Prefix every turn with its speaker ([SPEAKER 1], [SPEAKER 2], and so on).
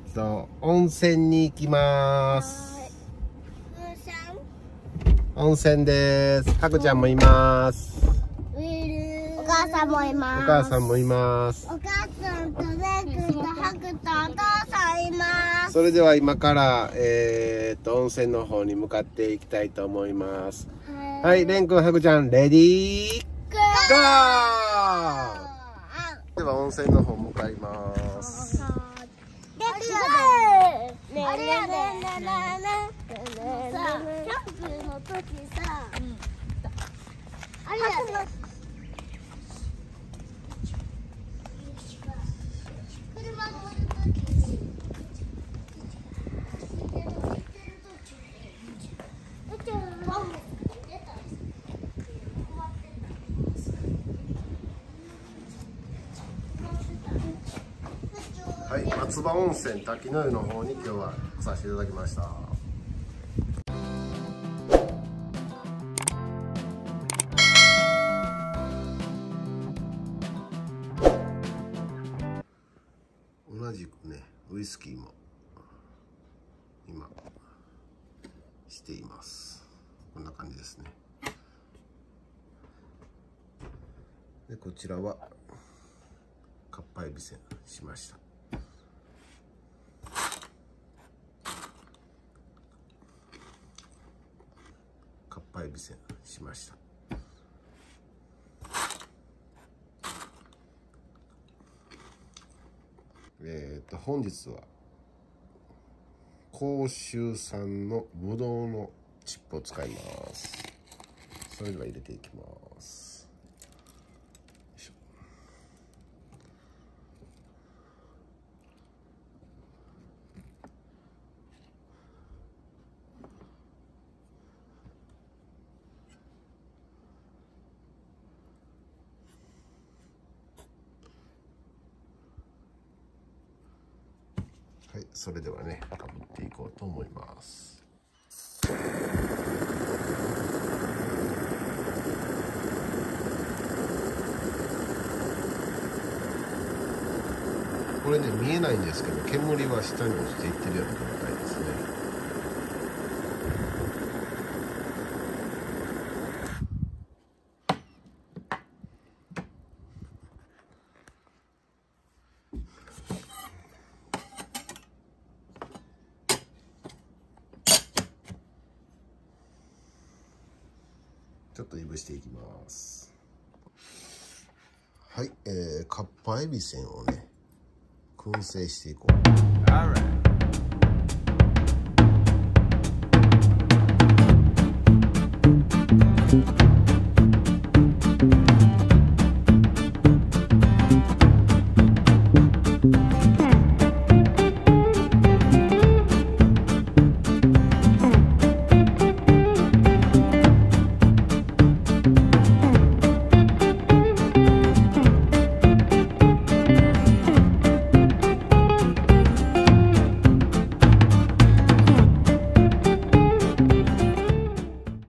[SPEAKER 1] 温泉に行きます。温泉です。ハクちゃんもいます。
[SPEAKER 2] お母さんもいます。
[SPEAKER 1] お母さんもいます。
[SPEAKER 2] お母さんとレイ君とハクとお父さんいます。
[SPEAKER 1] それでは今から、温泉の方に向かっていきたいと思います。はい、レン君、ハクちゃん、レディー、ゴー！では温泉の方向かいます。
[SPEAKER 2] あれやねキャンプの時さ、あれやね車乗る時
[SPEAKER 1] はい、松葉温泉滝の湯の方に今日は来させていただきました。同じくね、ウイスキーも今しています。こんな感じですね。でこちらはかっぱえびせんしました。かっぱえびせんしました。本日は甲州産のぶどうのチップを使います。それでは入れていきます。はい、それではね、かぶっていこうと思います。これね、見えないんですけど、煙は下に落ちていってるような状態ですね。ちょっといぶしていきます。はい、かっぱえびせんをね、燻製していこう。